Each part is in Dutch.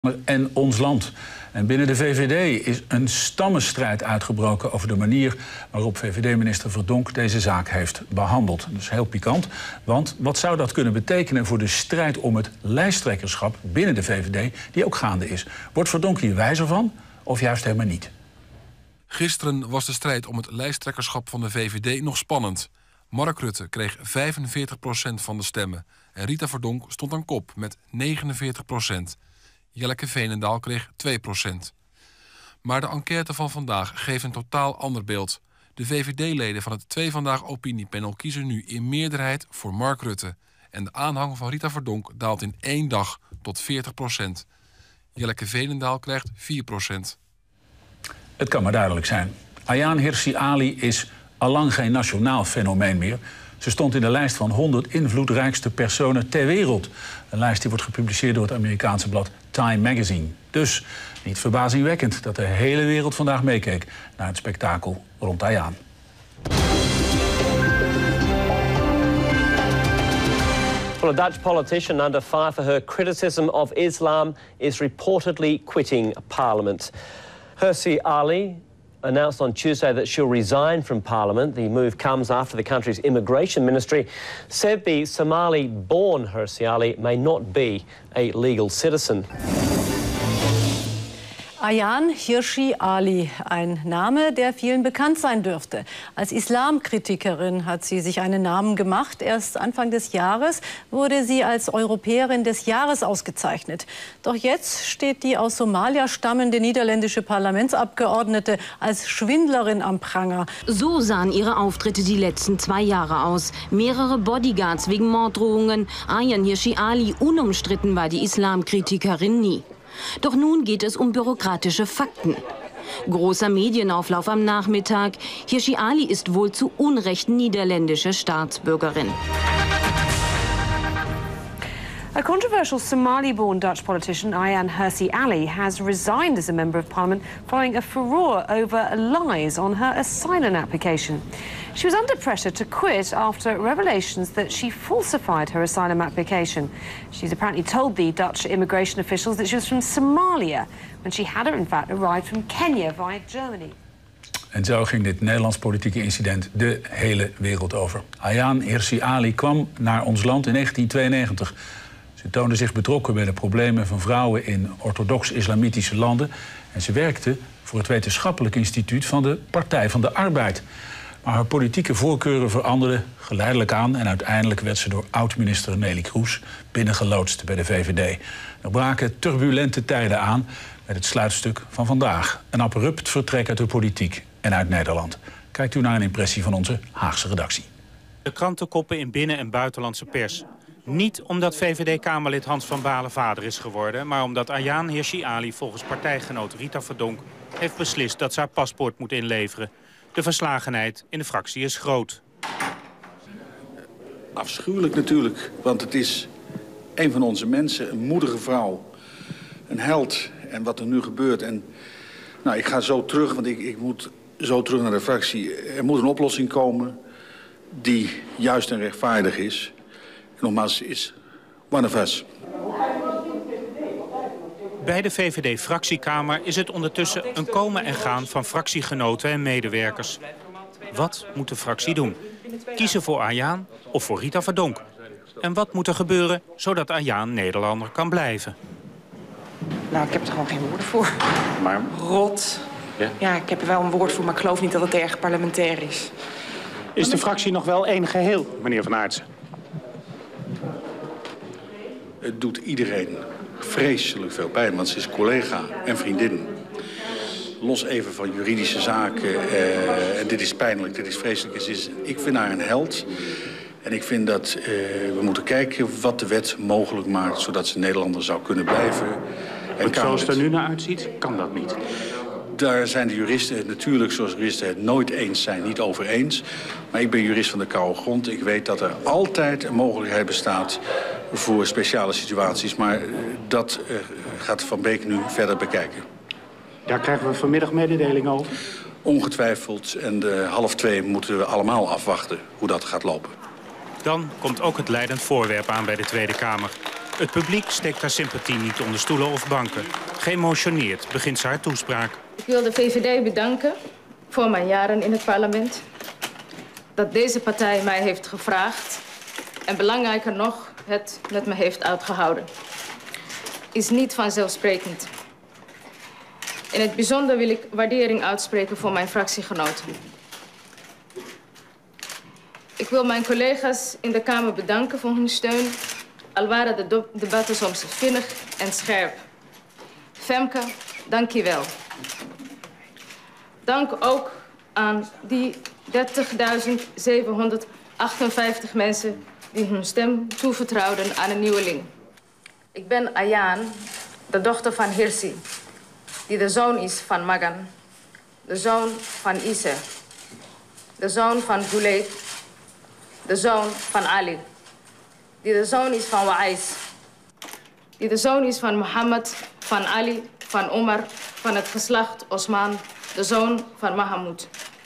en ons land. En binnen de VVD is een stammenstrijd uitgebroken over de manier waarop VVD-minister Verdonk deze zaak heeft behandeld. Dat is heel pikant, want wat zou dat kunnen betekenen voor de strijd om het lijsttrekkerschap binnen de VVD, die ook gaande is? Wordt Verdonk hier wijzer van, of juist helemaal niet? Gisteren was de strijd om het lijsttrekkerschap van de VVD nog spannend. Mark Rutte kreeg 45% van de stemmen en Rita Verdonk stond aan kop met 49%. Jelleke Veenendaal kreeg 2%. Maar de enquête van vandaag geeft een totaal ander beeld. De VVD-leden van het 2 Vandaag opiniepanel kiezen nu in meerderheid voor Mark Rutte. En de aanhang van Rita Verdonk daalt in 1 dag tot 40%. Jelleke Veenendaal krijgt 4%. Het kan maar duidelijk zijn. Ayaan Hirsi Ali is allang geen nationaal fenomeen meer. Ze stond in de lijst van 100 invloedrijkste personen ter wereld. Een lijst die wordt gepubliceerd door het Amerikaanse blad Time Magazine. Dus niet verbazingwekkend dat de hele wereld vandaag meekeek naar het spektakel rond Ayaan. Well, a Dutch politician under fire for her criticism of Islam is reportedly quitting Parliament. Hirsi Ali announced on Tuesday that she'll resign from Parliament. The move comes after the country's immigration ministry said the Somali-born Hirsi Ali may not be a legal citizen. Ayaan Hirsi Ali, ein Name, der vielen bekannt sein dürfte. Als Islamkritikerin hat sie sich einen Namen gemacht. Erst Anfang des Jahres wurde sie als Europäerin des Jahres ausgezeichnet. Doch jetzt steht die aus Somalia stammende niederländische Parlamentsabgeordnete als Schwindlerin am Pranger. So sahen ihre Auftritte die letzten 2 Jahre aus. Mehrere Bodyguards wegen Morddrohungen. Ayaan Hirsi Ali, unumstritten war die Islamkritikerin nie. Doch nun geht es um bürokratische Fakten. Großer Medienauflauf am Nachmittag. Hirsi Ali ist wohl zu Unrecht niederländische Staatsbürgerin. A controversial Somali-born Dutch politician, Ayaan Hirsi Ali, has resigned as a Member of Parliament following a furore over lies on her asylum application. She was under pressure to quit after revelations that she falsified her asylum application. She's apparently told the Dutch immigration officials that she was from Somalia, when she had in fact arrived from Kenya via Germany. En zo ging dit Nederlands politieke incident de hele wereld over. Ayaan Hirsi Ali kwam naar ons land in 1992. Ze toonde zich betrokken bij de problemen van vrouwen in orthodox-islamitische landen. En ze werkte voor het wetenschappelijk instituut van de Partij van de Arbeid. Maar haar politieke voorkeuren veranderden geleidelijk aan. En uiteindelijk werd ze door oud-minister Neelie Kroes binnengeloodst bij de VVD. Er braken turbulente tijden aan met het sluitstuk van vandaag. Een abrupt vertrek uit de politiek en uit Nederland. Kijkt u naar een impressie van onze Haagse redactie. De krantenkoppen in binnen- en buitenlandse pers. Niet omdat VVD-Kamerlid Hans van Balen vader is geworden, maar omdat Ayaan Hirsi Ali volgens partijgenoot Rita Verdonk heeft beslist dat ze haar paspoort moet inleveren. De verslagenheid in de fractie is groot. Afschuwelijk natuurlijk, want het is een van onze mensen, een moedige vrouw, een held. En wat er nu gebeurt, en nou, ik ga zo terug, want ik moet zo terug naar de fractie. Er moet een oplossing komen die juist en rechtvaardig is. En nogmaals, is one of us. Bij de VVD-fractiekamer is het ondertussen een komen en gaan van fractiegenoten en medewerkers. Wat moet de fractie doen? Kiezen voor Ayaan of voor Rita Verdonk? En wat moet er gebeuren zodat Ayaan Nederlander kan blijven? Nou, ik heb er gewoon geen woorden voor. Maar Rot. Ja, ik heb er wel een woord voor, maar ik geloof niet dat het erg parlementair is. Is de fractie nog wel één geheel, meneer Van Aartsen? het doet iedereen vreselijk veel pijn, want ze is collega en vriendin. Los even van juridische zaken, en dit is pijnlijk, dit is vreselijk. Ik vind haar een held. En ik vind dat we moeten kijken wat de wet mogelijk maakt, zodat ze Nederlander zou kunnen blijven. En zoals het er nu naar uitziet, kan dat niet. Daar zijn de juristen het natuurlijk, zoals juristen het nooit eens zijn, niet over eens. Maar ik ben jurist van de koude grond. Ik weet dat er altijd een mogelijkheid bestaat voor speciale situaties. Maar dat gaat Van Beek nu verder bekijken. Daar krijgen we vanmiddag mededeling over? Ongetwijfeld. En 1:30 moeten we allemaal afwachten hoe dat gaat lopen. Dan komt ook het leidend voorwerp aan bij de Tweede Kamer. Het publiek steekt haar sympathie niet onder stoelen of banken. Geëmotioneerd begint ze haar toespraak. Ik wil de VVD bedanken voor mijn jaren in het parlement. Dat deze partij mij heeft gevraagd en belangrijker nog, het met me heeft uitgehouden. Is niet vanzelfsprekend. In het bijzonder wil ik waardering uitspreken voor mijn fractiegenoten. Ik wil mijn collega's in de Kamer bedanken voor hun steun, al waren de debatten soms vinnig en scherp. Femke, dank je wel. Dank ook aan die 30.758 mensen die hun stem toevertrouwden aan een nieuweling. Ik ben Ayaan, de dochter van Hirsi, die de zoon is van Magan, de zoon van Ise, de zoon van Gulay, de zoon van Ali, die de zoon is van Wa'ais, die de zoon is van Mohammed, van Ali, van Omar, van het geslacht Osman, de zoon van Mahamud.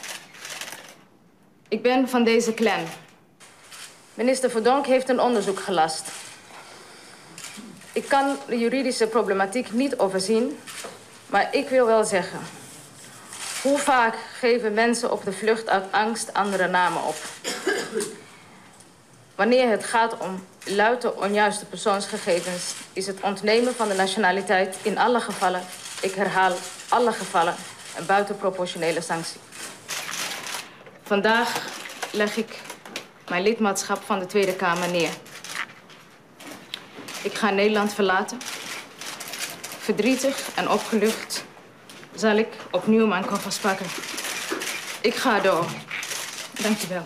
Ik ben van deze clan. Minister Verdonk heeft een onderzoek gelast. Ik kan de juridische problematiek niet overzien, maar ik wil wel zeggen: hoe vaak geven mensen op de vlucht uit angst andere namen op? Wanneer het gaat om louter onjuiste persoonsgegevens, is het ontnemen van de nationaliteit in alle gevallen, ik herhaal alle gevallen, een buitenproportionele sanctie. Vandaag leg ik mijn lidmaatschap van de Tweede Kamer neer. Ik ga Nederland verlaten. Verdrietig en opgelucht zal ik opnieuw mijn koffers pakken. Ik ga door. Dank je wel.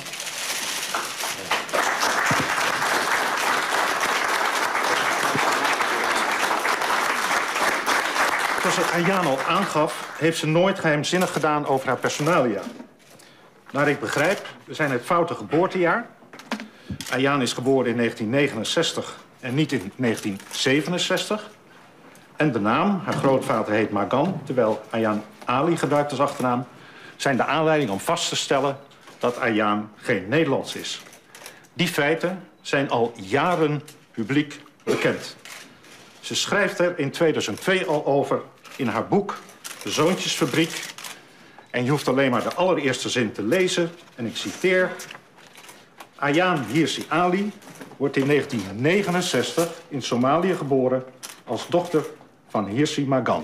Zoals Ayaan al aangaf, heeft ze nooit geheimzinnig gedaan over haar personalia. Naar ik begrijp, zijn het foute geboortejaar. Ayaan is geboren in 1969 en niet in 1967. En de naam, haar grootvader heet Magan, terwijl Ayaan Ali gebruikt als achternaam, zijn de aanleiding om vast te stellen dat Ayaan geen Nederlands is. Die feiten zijn al jaren publiek bekend. Ze schrijft er in 2002 al over in haar boek De Zoontjesfabriek. En je hoeft alleen maar de allereerste zin te lezen. En ik citeer: Ayaan Hirsi Ali wordt in 1969 in Somalië geboren als dochter van Hirsi Magan.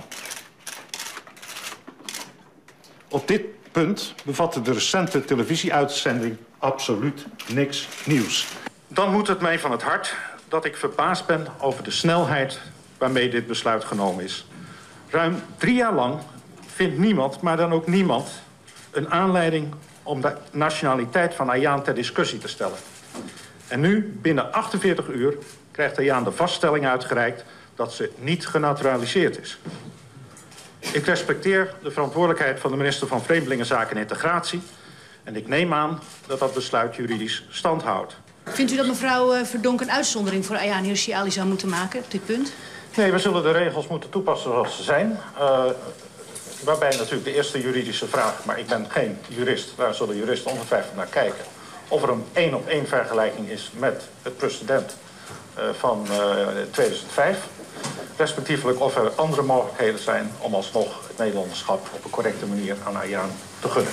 Op dit punt bevatte de recente televisieuitzending absoluut niks nieuws. Dan moet het mij van het hart dat ik verbaasd ben over de snelheid waarmee dit besluit genomen is. Ruim 3 jaar lang vindt niemand, maar dan ook niemand, een aanleiding om de nationaliteit van Ayaan ter discussie te stellen. En nu, binnen 48 uur, krijgt Ayaan de vaststelling uitgereikt dat ze niet genaturaliseerd is. Ik respecteer de verantwoordelijkheid van de minister van Vreemdelingenzaken en Integratie. En ik neem aan dat dat besluit juridisch stand houdt. Vindt u dat mevrouw Verdonk een uitzondering voor Ayaan Hirsi Ali zou moeten maken op dit punt? Nee, we zullen de regels moeten toepassen zoals ze zijn. Waarbij natuurlijk de eerste juridische vraag, maar ik ben geen jurist, daar zullen juristen ongetwijfeld naar kijken, of er een 1-op-1 vergelijking is met het precedent van 2005. Respectievelijk of er andere mogelijkheden zijn om alsnog het Nederlanderschap op een correcte manier aan Ayaan te gunnen.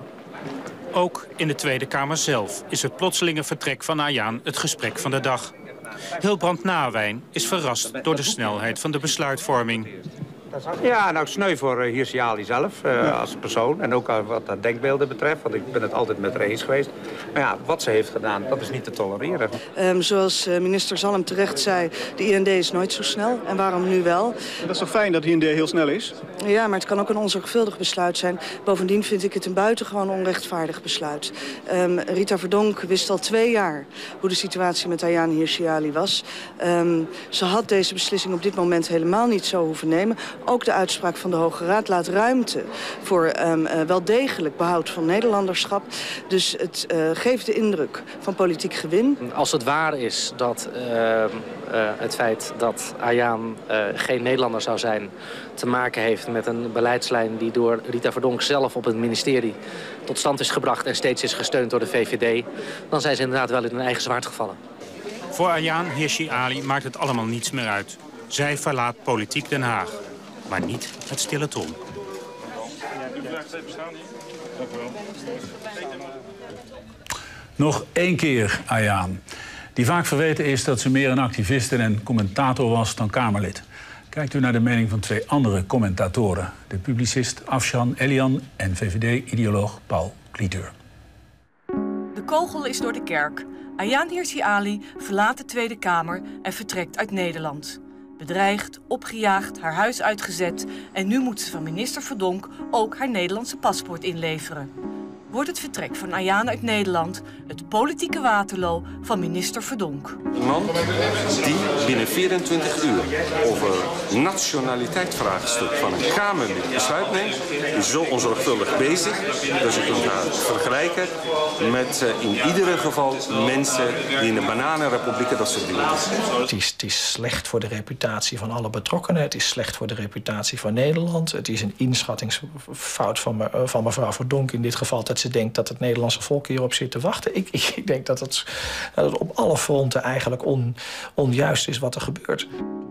Ook in de Tweede Kamer zelf is het plotselinge vertrek van Ayaan het gesprek van de dag. Hilbrand Nawijn is verrast door de snelheid van de besluitvorming. Ja, nou sneu voor Hirsi Ali zelf als persoon en ook wat dat denkbeelden betreft, want ik ben het altijd met haar eens geweest. Maar ja, wat ze heeft gedaan, dat is niet te tolereren. Zoals minister Zalm terecht zei, de IND is nooit zo snel. En waarom nu wel? Dat is toch fijn dat de IND heel snel is? Ja, maar het kan ook een onzorgvuldig besluit zijn. Bovendien vind ik het een buitengewoon onrechtvaardig besluit. Rita Verdonk wist al 2 jaar hoe de situatie met Ayaan Hirsi Ali was. Ze had deze beslissing op dit moment helemaal niet zo hoeven nemen. Ook de uitspraak van de Hoge Raad laat ruimte voor wel degelijk behoud van Nederlanderschap. Dus het geeft de indruk van politiek gewin. Als het waar is dat het feit dat Ayaan geen Nederlander zou zijn te maken heeft met een beleidslijn die door Rita Verdonk zelf op het ministerie tot stand is gebracht en steeds is gesteund door de VVD, dan zijn ze inderdaad wel in hun eigen zwaard gevallen. Voor Ayaan Hirsi Ali maakt het allemaal niets meer uit. Zij verlaat politiek Den Haag, maar niet het stille tron. Nog één keer Ayaan, die vaak verweten is dat ze meer een activiste en commentator was dan Kamerlid. Kijkt u naar de mening van twee andere commentatoren. De publicist Afshan Elian en VVD-ideoloog Paul Cliteur. De kogel is door de kerk. Ayaan Hirsi Ali verlaat de Tweede Kamer en vertrekt uit Nederland. Bedreigd, opgejaagd, haar huis uitgezet en nu moet ze van minister Verdonk ook haar Nederlandse paspoort inleveren. Wordt het vertrek van Ayaan uit Nederland het politieke Waterloo van minister Verdonk. Een man die binnen 24 uur over nationaliteitsvraagstuk van een Kamerlid besluit neemt, is zo onzorgvuldig bezig dat je kunt haar vergelijken met in ieder geval mensen die in de bananenrepublieken dat soort dingen doen. Het is slecht voor de reputatie van alle betrokkenen. Het is slecht voor de reputatie van Nederland. Het is een inschattingsfout van mevrouw Verdonk in dit geval dat ze denkt dat het Nederlandse volk hierop zit te wachten. Ik denk dat het op alle fronten eigenlijk onjuist is wat er gebeurt.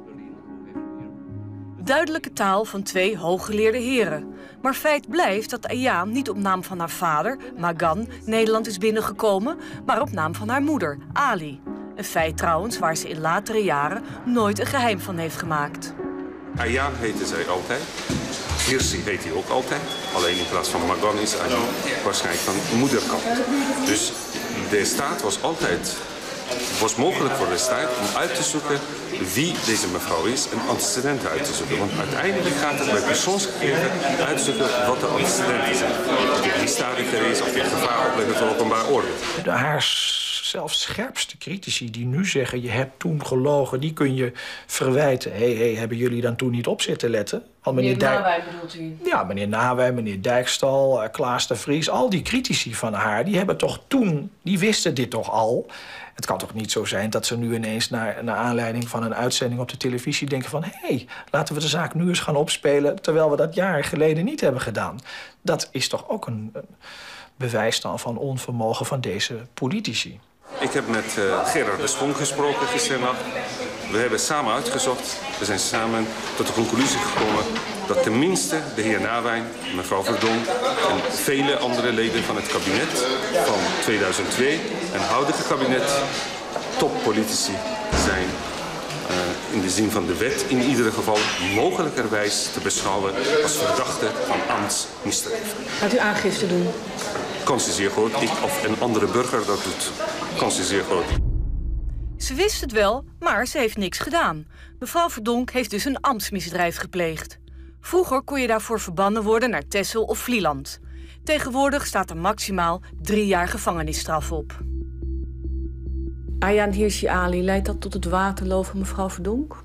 Duidelijke taal van twee hooggeleerde heren. Maar feit blijft dat Ayaan niet op naam van haar vader, Magan, Nederland is binnengekomen, maar op naam van haar moeder, Ali. Een feit trouwens waar ze in latere jaren nooit een geheim van heeft gemaakt. Ayaan heette zij altijd. Hirsi heet hij ook altijd. Alleen in plaats van Magan is Ali waarschijnlijk van moederkant. Dus de staat was mogelijk voor de staat om uit te zoeken wie deze mevrouw is en antecedenten uit te zoeken. Want uiteindelijk gaat het bij persoonsgegevens uitzoeken wat de antecedenten zijn. Of die misdadiger is, of die gevaar oplevert voor openbaar orde. Haar zelfs scherpste critici die nu zeggen je hebt toen gelogen, die kun je verwijten. Hebben jullie dan toen niet op zitten letten? Meneer Nawij bedoelt u? Ja, meneer Nawij, meneer Dijkstal, Klaas de Vries, al die critici van haar, die hebben toch toen, die wisten dit toch al. Het kan toch niet zo zijn dat ze nu ineens naar aanleiding van een uitzending op de televisie denken van laten we de zaak nu eens gaan opspelen terwijl we dat jaren geleden niet hebben gedaan. Dat is toch ook een bewijs dan van onvermogen van deze politici. Ik heb met Gerard de Spong gesproken gisterennacht. We hebben samen uitgezocht, we zijn samen tot de conclusie gekomen dat tenminste de heer Nawijn, mevrouw Verdonk en vele andere leden van het kabinet van 2002 en huidige kabinet toppolitici zijn in de zin van de wet in ieder geval mogelijkerwijs te beschouwen als verdachte van ambtsmisdrijf. Gaat u aangifte doen? Kans is zeer groot, ik of een andere burger dat doet. Kans is zeer groot. Ze wist het wel, maar ze heeft niks gedaan. Mevrouw Verdonk heeft dus een ambtsmisdrijf gepleegd. Vroeger kon je daarvoor verbannen worden naar Texel of Vlieland. Tegenwoordig staat er maximaal 3 jaar gevangenisstraf op. Ayaan Hirsi Ali, leidt dat tot het Waterloo van mevrouw Verdonk?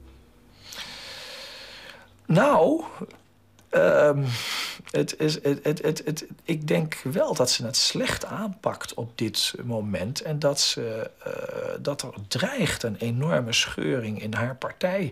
Nou, ik denk wel dat ze het slecht aanpakt op dit moment. En dat er dreigt een enorme scheuring in haar partij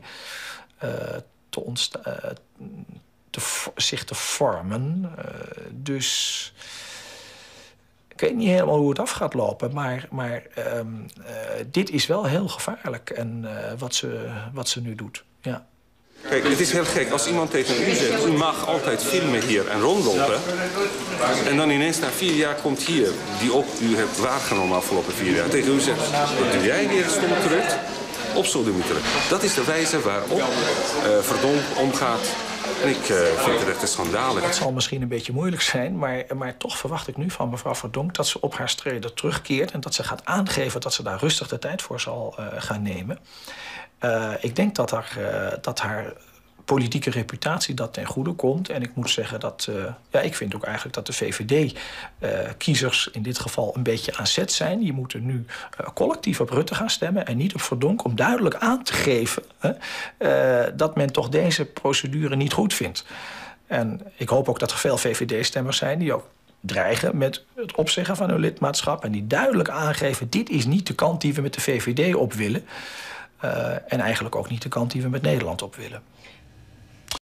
zich te vormen. Dus ik weet niet helemaal hoe het af gaat lopen. Maar dit is wel heel gevaarlijk en wat ze nu doet. Ja. Kijk, het is heel gek. Als iemand tegen u zegt, u mag altijd filmen hier en rondlopen. En dan ineens na 4 jaar komt hier, die ook u hebt waargenomen afgelopen 4 jaar. Tegen u zegt, wat doe jij hier, stomme terug? Op sodemieteren. Dat is de wijze waarop Verdonk omgaat. En ik vind het echt een schandalig. Het zal misschien een beetje moeilijk zijn, maar toch verwacht ik nu van mevrouw Verdonk dat ze op haar streden terugkeert en dat ze gaat aangeven dat ze daar rustig de tijd voor zal gaan nemen. Ik denk dat haar politieke reputatie dat ten goede komt. En ik moet zeggen dat ik vind ook eigenlijk dat de VVD-kiezers in dit geval een beetje aan zet zijn. Die moeten nu collectief op Rutte gaan stemmen en niet op Verdonk, om duidelijk aan te geven dat men toch deze procedure niet goed vindt. En ik hoop ook dat er veel VVD-stemmers zijn die ook dreigen met het opzeggen van hun lidmaatschap en die duidelijk aangeven, dit is niet de kant die we met de VVD op willen. En eigenlijk ook niet de kant die we met Nederland op willen.